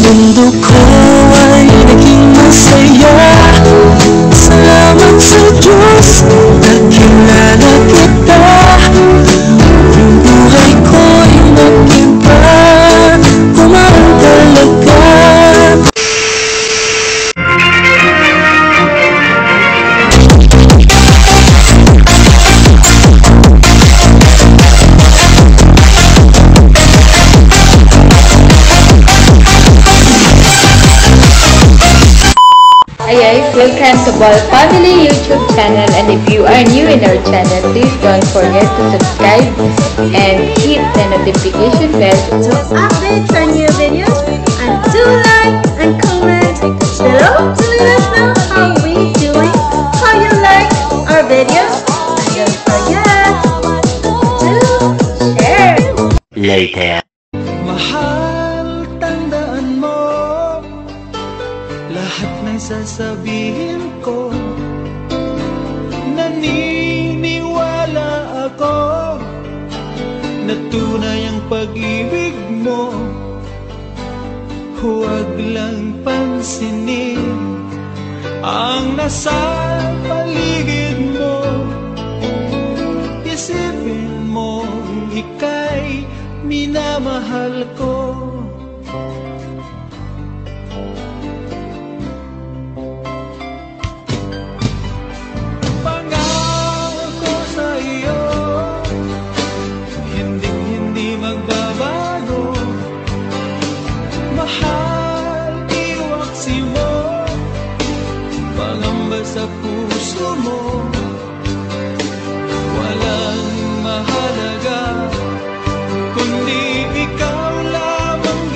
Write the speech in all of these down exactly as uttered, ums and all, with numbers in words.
mundo ko ay naging masaya. Salamat sa Diyos, nakilala kita. Yung buhay ko'y nag-iba, kumaan talaga. Hi guys, welcome to Ball Family YouTube channel, and if you are new in our channel, please don't forget to subscribe and hit the notification bell to update our new videos, and do like and comment below to let us know how we doing, how you like our videos, and don't forget to share. Later. Mahal, tandaan mo lahat ng sasabihin ko. Naniniwala ako na tunay ang pag-ibig mo. Huwag lang pansinin ang nasa paligid mo. Isipin mo ika'y minamahal ko. Sa puso mo, walang mahalaga kundi ikaw lamang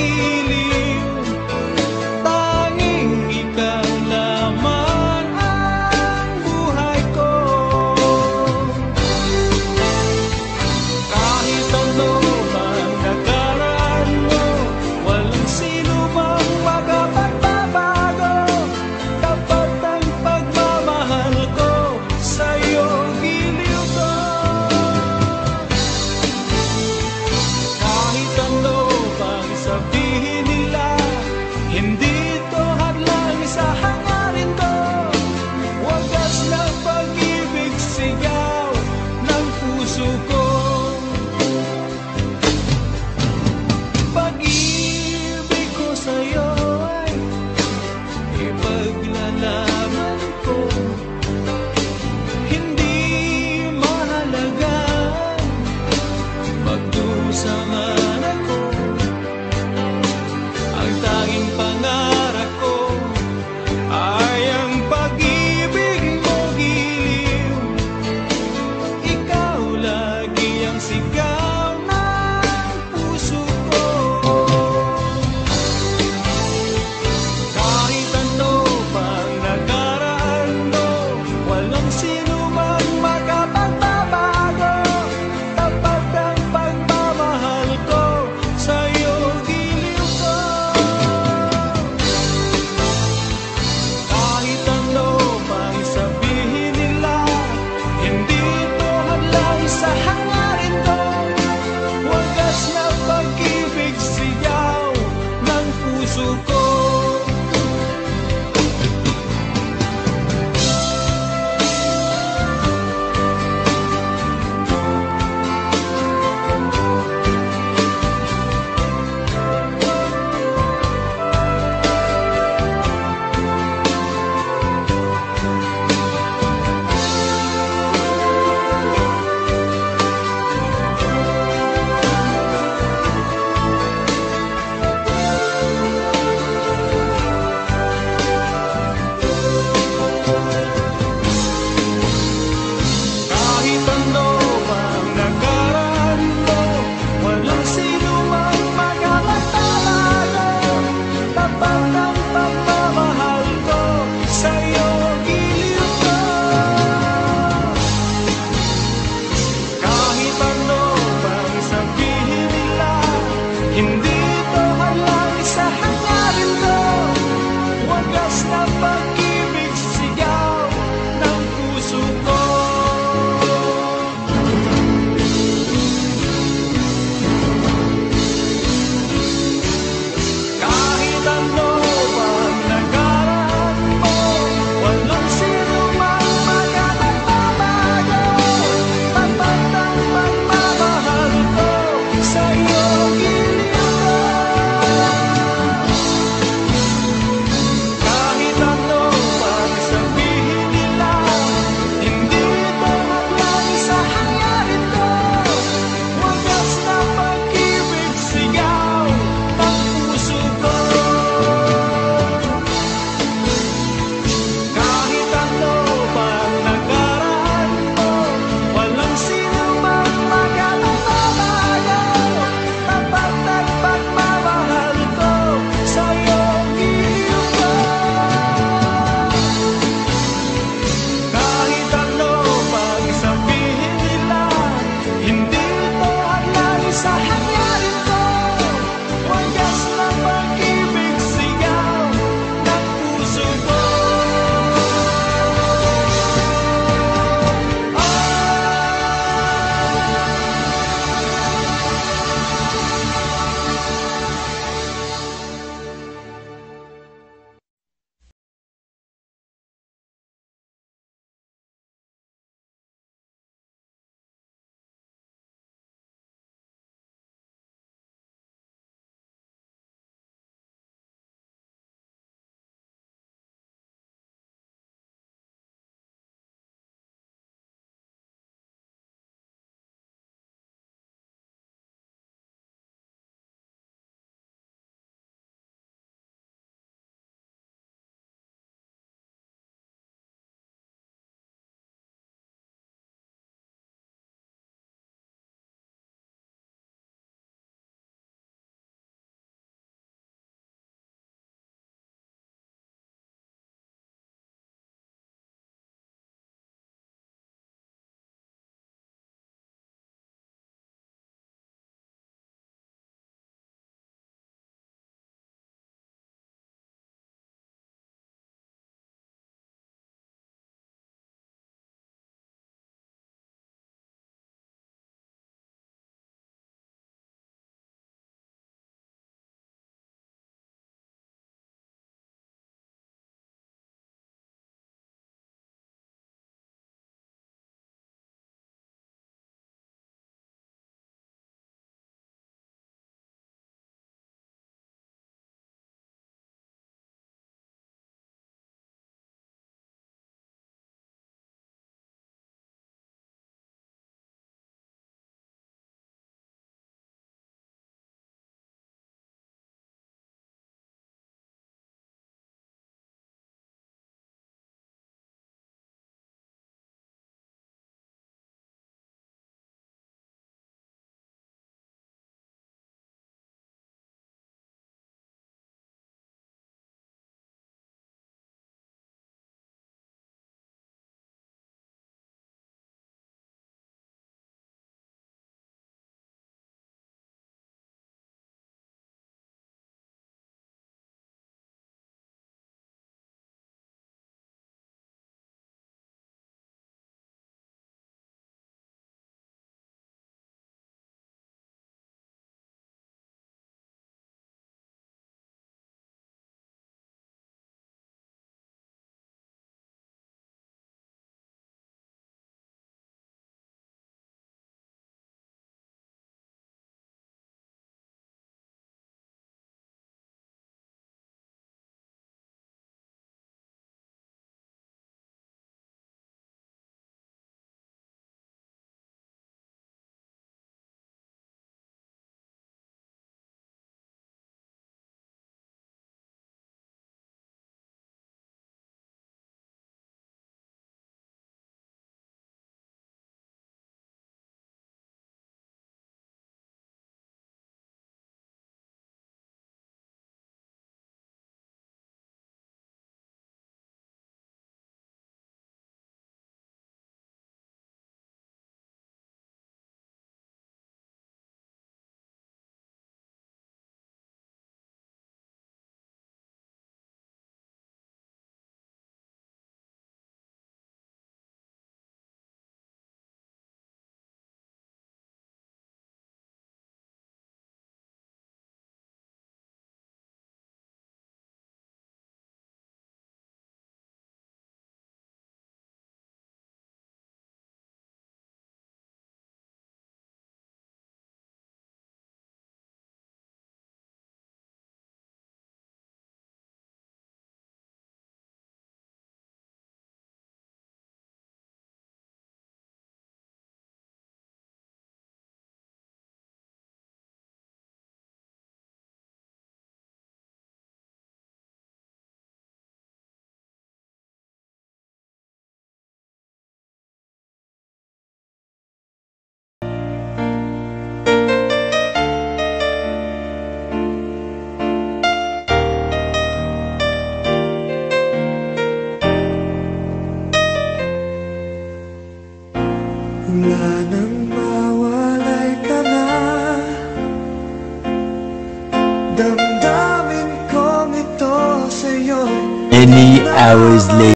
Damdamin kong ito sa'yo'y Many hours later.